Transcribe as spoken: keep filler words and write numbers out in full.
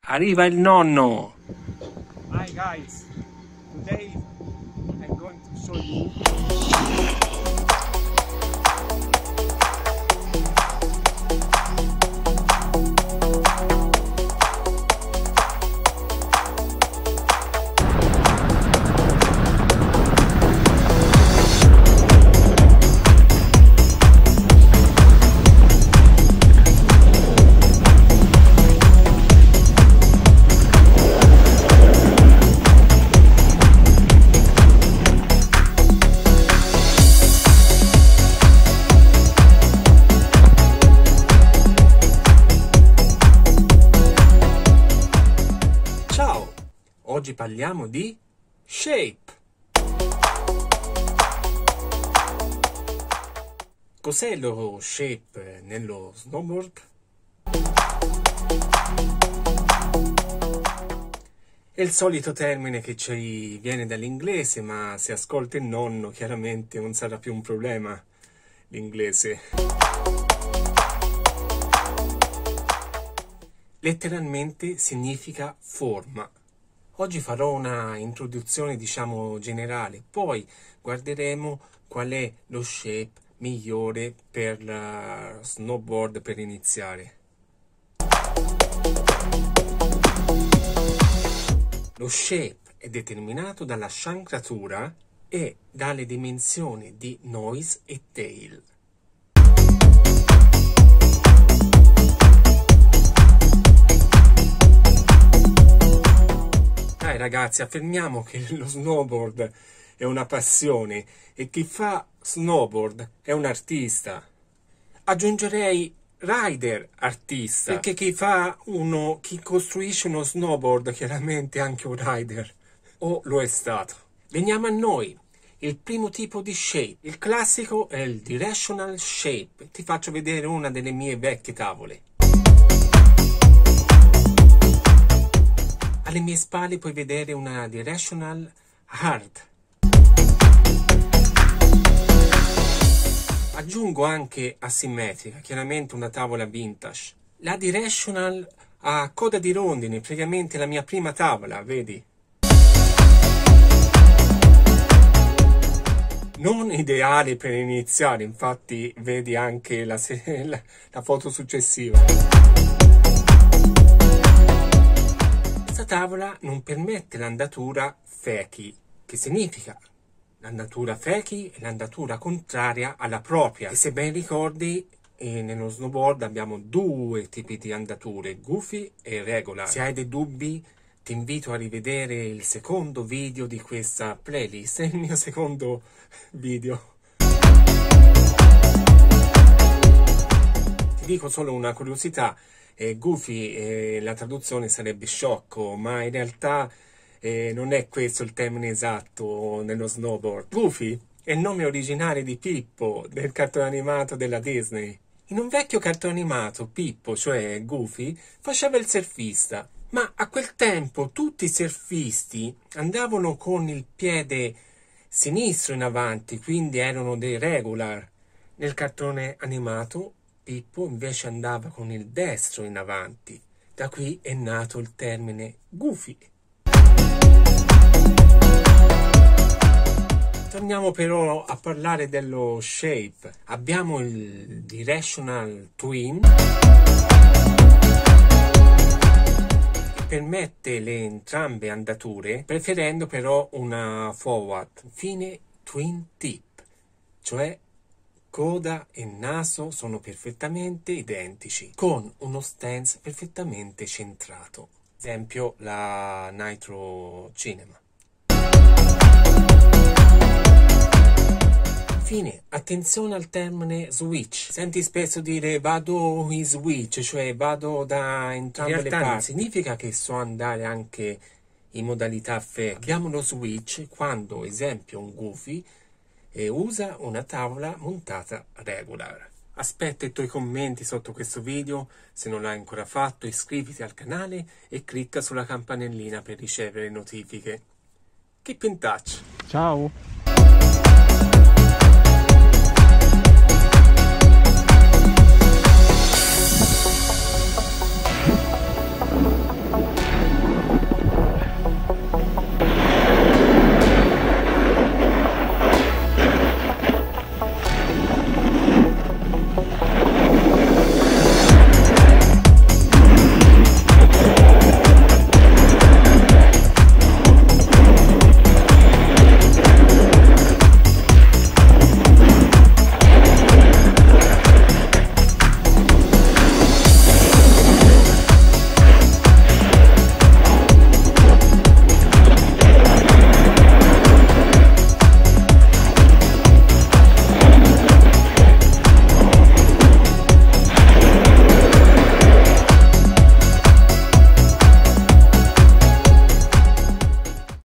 Arriva il nonno! Hi guys, today I'm going to show you Oggi parliamo di shape. Cos'è lo shape nello snowboard? È il solito termine che ci viene dall'inglese, ma se ascolta il nonno chiaramente non sarà più un problema l'inglese. Letteralmente significa forma. Oggi farò una introduzione, diciamo, generale, poi guarderemo qual è lo shape migliore per la snowboard per iniziare. Lo shape è determinato dalla sciancatura e dalle dimensioni di nose e tail. Dai ragazzi, affermiamo che lo snowboard è una passione e chi fa snowboard è un artista. Aggiungerei rider artista, perché chi fa uno, chi costruisce uno snowboard chiaramente è anche un rider, o lo è stato. Veniamo a noi. Il primo tipo di shape, il classico è il directional shape. Ti faccio vedere una delle mie vecchie tavole. Alle mie spalle puoi vedere una directional hard. Aggiungo anche asimmetrica, chiaramente una tavola vintage. La directional a coda di rondine, praticamente la mia prima tavola, vedi? Non ideale per iniziare, infatti vedi anche la, la, la foto successiva. Questa tavola non permette l'andatura fakie, che significa l'andatura fakie è l'andatura contraria alla propria. E se ben ricordi, eh, nello snowboard abbiamo due tipi di andature, goofy e regular. Se hai dei dubbi, ti invito a rivedere il secondo video di questa playlist, è il mio secondo video. Ti dico solo una curiosità. Eh, goofy, eh, la traduzione sarebbe sciocco, ma in realtà eh, non è questo il termine esatto nello snowboard. Goofy è il nome originale di Pippo, del cartone animato della Disney. In un vecchio cartone animato, Pippo, cioè Goofy, faceva il surfista, ma a quel tempo tutti i surfisti andavano con il piede sinistro in avanti, quindi erano dei regular. Nel cartone animato Pippo invece andava con il destro in avanti. Da qui è nato il termine goofy. Torniamo però a parlare dello shape. Abbiamo il directional twin, che permette le entrambe andature, preferendo però una forward. Infine twin tip, cioè coda e naso sono perfettamente identici, con uno stance perfettamente centrato. Esempio la Nitro Cinema. Infine, attenzione al termine switch. Senti spesso dire vado in switch, cioè vado da entrambe le parti. Significa che so andare anche in modalità fakie. Abbiamo lo switch quando, esempio, un goofy e usa una tavola montata regular. Aspetta i tuoi commenti sotto questo video, se non l'hai ancora fatto iscriviti al canale e clicca sulla campanellina per ricevere notifiche. Keep in touch! ciao!